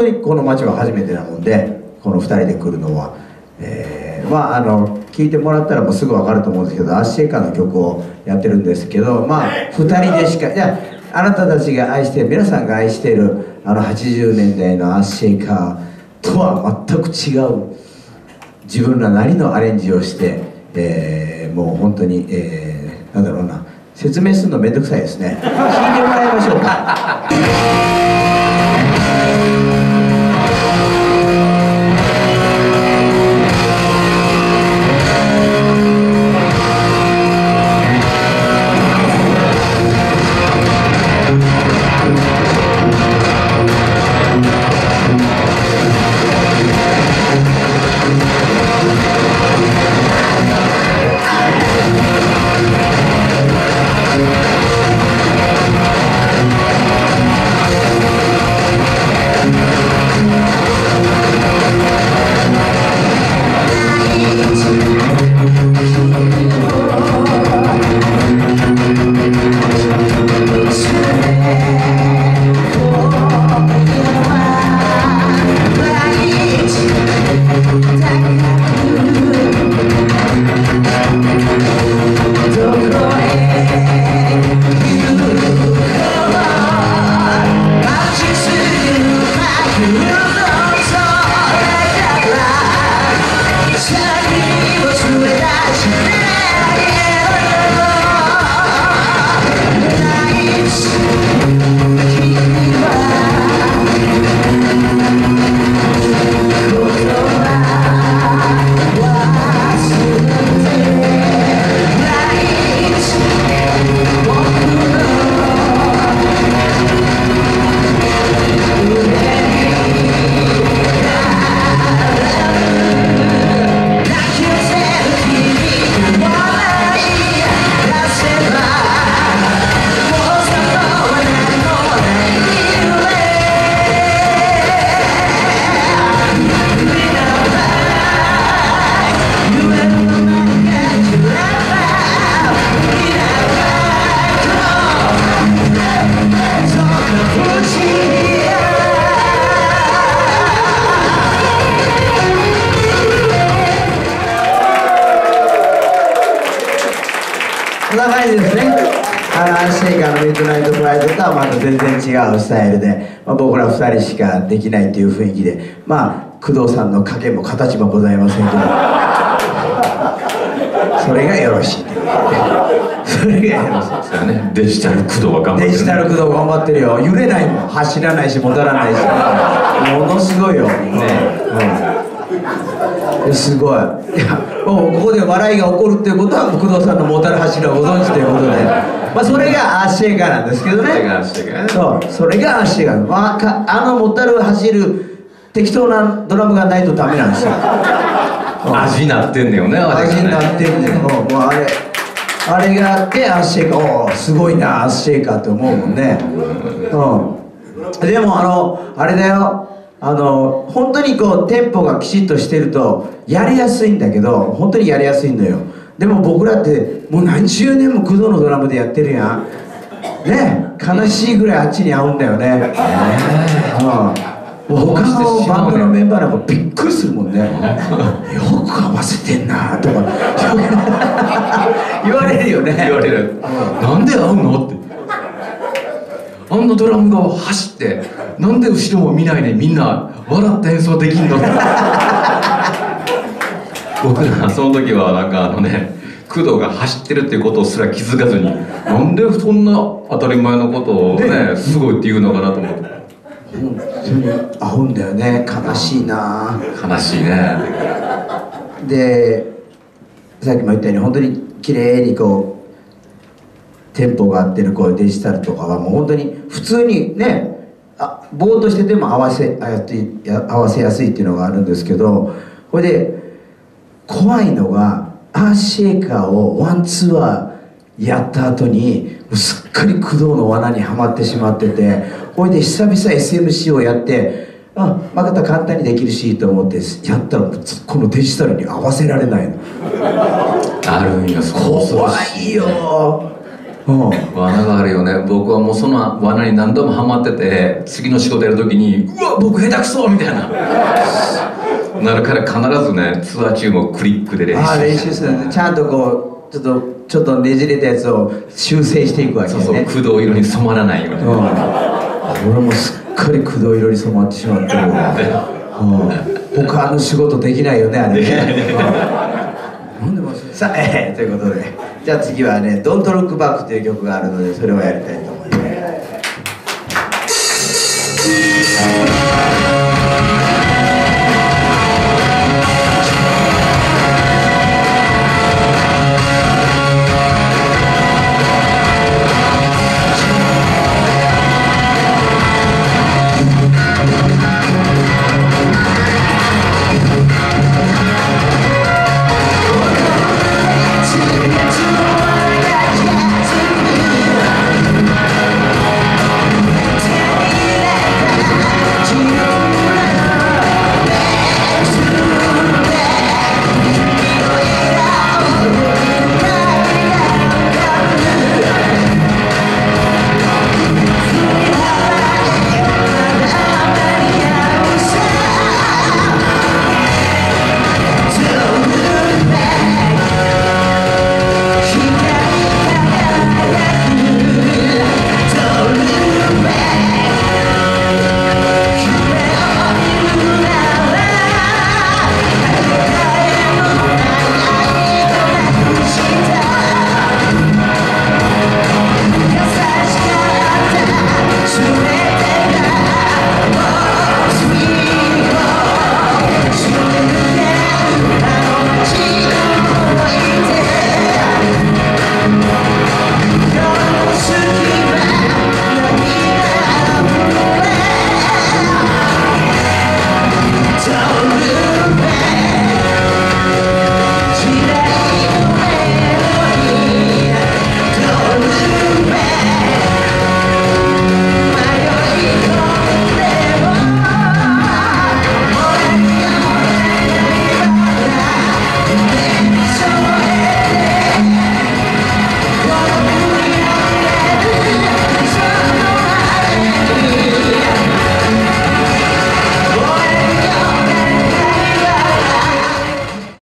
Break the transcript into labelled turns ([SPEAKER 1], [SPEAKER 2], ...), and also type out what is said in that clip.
[SPEAKER 1] にこの街は初めてなもんで、この2人で来るのは、まあ聞いてもらったらもうすぐ分かると思うんですけど、アッシェイカーの曲をやってるんですけど、まあ2人でしか、いや、あなたたちが愛している、皆さんが愛している80年代のアッシェイカーとは全く違う自分らなりのアレンジをして、もう本当に、なんだろうな、説明するのめんどくさいですね。聞いてもらいましょうか。こんな感じですね。アッシェイカーのミッドナイトプライドとはまた全然違うスタイルで、僕ら2人しかできないという雰囲気で、まあ工藤さんの影も形もございませんけど、それがよろしいという、それがよろしいですよね。
[SPEAKER 2] デジタル工藤は頑張ってる、ね、
[SPEAKER 1] デジタル工藤頑張ってるよ。揺れないもん、走らないし戻らないし、ものすごいよね。すごい。いや、もうここで笑いが起こるっていうことは工藤さんのモータル柱をご存知ということで、まあそれがアッシェイカーなんですけどね。そう、それがアッシェイカー。まあ、モータル走る適当なドラムがないとダメなんですよ。
[SPEAKER 2] 味になってんねよね、
[SPEAKER 1] 味になってんねよ。もうあれがあってアッシェイカー、おーすごいなアッシェイカーって思うもんね。でもあれだよ。本当にこうテンポがきちっとしてるとやりやすいんだけど、本当にやりやすいのよ。でも僕らってもう何十年も工藤のドラムでやってるやんね。悲しいぐらいあっちに合うんだよね。他のバンドのメンバーなんかびっくりするもんね。よく合わせてんなとか言われるよね。
[SPEAKER 2] 言われる。なんで合うのって。あんなドラムが走ってなんで後ろも見ないでみんな笑って演奏できんのって僕らその時はなんか工藤が走ってるっていうことすら気づかずに、なんでそんな当たり前のことをねすごいって言うのかなと思って。
[SPEAKER 1] 本当に合うんだよね。悲しいな。
[SPEAKER 2] 悲しいね。
[SPEAKER 1] でさっきも言ったように本当に綺麗にこうテンポが合ってるこうデジタルとかはもう本当に普通にね、ぼーっとしてても合わせやすいっていうのがあるんですけど、これで怖いのがアッシェイカーをワンツアーやった後にもうすっかり工藤の罠にはまってしまってて、これで久々 SMC をやってまた簡単にできるしと思ってやったらこのデジタルに合わせられないの。
[SPEAKER 2] あるんよ。
[SPEAKER 1] 怖いよ。
[SPEAKER 2] 罠があるよね。僕はもうその罠に何度もハマってて、次の仕事やるときにうわ僕下手くそみたいななるから、必ずねツアー中もクリックで練習して、
[SPEAKER 1] 練習するんでちゃんとこうちょっとねじれたやつを修正していくわけね。
[SPEAKER 2] そうそう、工藤色に染まらないように、
[SPEAKER 1] 俺もすっかり工藤色に染まってしまってる他の仕事できないよねあれね。なんでもさあ、ということで、じゃあ次はね「Don't Look Back」という曲があるので、それをやりたいと思います。